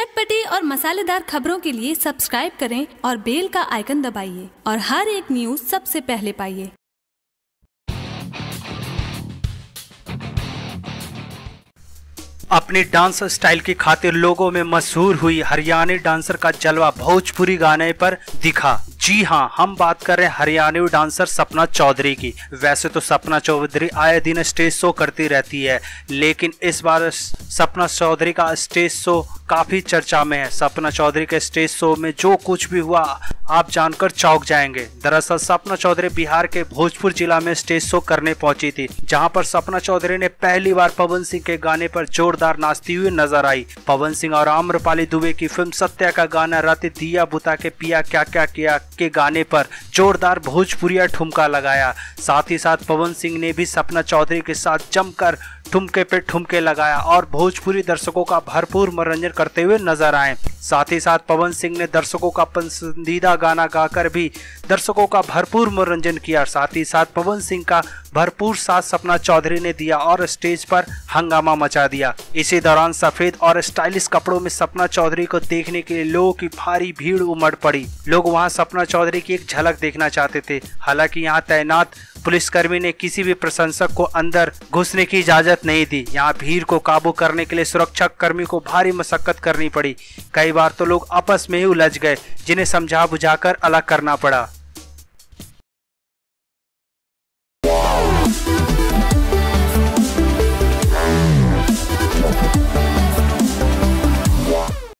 चटपटी और मसालेदार खबरों के लिए सब्सक्राइब करें और बेल का आइकन दबाइए और हर एक न्यूज सबसे पहले पाइए। अपनी डांस स्टाइल की खातिर लोगों में मशहूर हुई हरियाणवी डांसर का जलवा भोजपुरी गाने पर दिखा। जी हाँ, हम बात कर रहे हैं हरियाणवी डांसर सपना चौधरी की। वैसे तो सपना चौधरी आए दिन स्टेज शो करती रहती है, लेकिन इस बार सपना चौधरी का स्टेज शो काफी चर्चा में है। सपना चौधरी के स्टेज शो में जो कुछ भी हुआ आप जानकर चौंक जाएंगे। दरअसल सपना चौधरी बिहार के भोजपुर जिला में स्टेज शो करने पहुंची थी, जहां पर सपना चौधरी ने पहली बार पवन सिंह के गाने पर जोरदार नाचती हुई नजर आई। पवन सिंह और आम्रपाली दुबे की फिल्म सत्या का गाना रात दिया बुता के पिया क्या क्या किया के गाने पर जोरदार भोजपुरिया ठुमका लगाया। साथ ही साथ पवन सिंह ने भी सपना चौधरी के साथ जमकर ठुमके पे ठुमके लगाया और भोजपुरी दर्शकों का भरपूर मनोरंजन करते हुए नजर आए। साथ ही साथ पवन सिंह ने दर्शकों का पसंदीदा गाना गाकर भी दर्शकों का भरपूर मनोरंजन किया। साथ ही साथ पवन सिंह का भरपूर साथ सपना चौधरी ने दिया और स्टेज पर हंगामा मचा दिया। इसी दौरान सफेद और स्टाइलिश कपड़ों में सपना चौधरी को देखने के लिए लोगों की भारी भीड़ उमड़ पड़ी। लोग वहां सपना चौधरी की एक झलक देखना चाहते थे। हालांकि यहां तैनात पुलिसकर्मी ने किसी भी प्रशंसक को अंदर घुसने की इजाजत नहीं दी। यहाँ भीड़ को काबू करने के लिए सुरक्षा कर्मी को भारी मशक्कत करनी पड़ी। कई बार तो लोग आपस में ही उलझ गए, जिन्हें समझा बुझाकर अलग करना पड़ा।